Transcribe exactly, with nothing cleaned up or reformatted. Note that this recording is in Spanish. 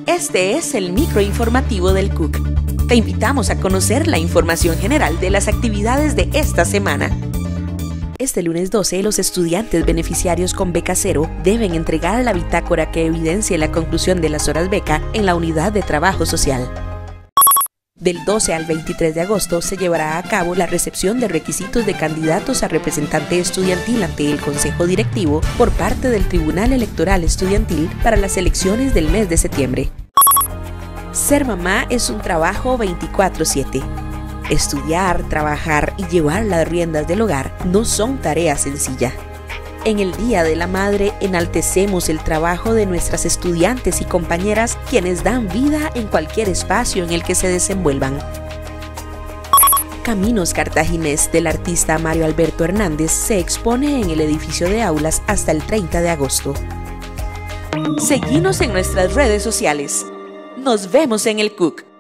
Este es el microinformativo del C U C. Te invitamos a conocer la información general de las actividades de esta semana. Este lunes doce, los estudiantes beneficiarios con beca cero deben entregar la bitácora que evidencie la conclusión de las horas beca en la unidad de trabajo social. Del doce al veintitrés de agosto se llevará a cabo la recepción de requisitos de candidatos a representante estudiantil ante el Consejo Directivo por parte del Tribunal Electoral Estudiantil para las elecciones del mes de septiembre. Ser mamá es un trabajo veinticuatro siete. Estudiar, trabajar y llevar las riendas del hogar no son tarea sencilla. En el Día de la Madre enaltecemos el trabajo de nuestras estudiantes y compañeras quienes dan vida en cualquier espacio en el que se desenvuelvan. Caminos Cartaginés del artista Mario Alberto Hernández se expone en el edificio de aulas hasta el treinta de agosto. Seguinos en nuestras redes sociales. Nos vemos en el C U C.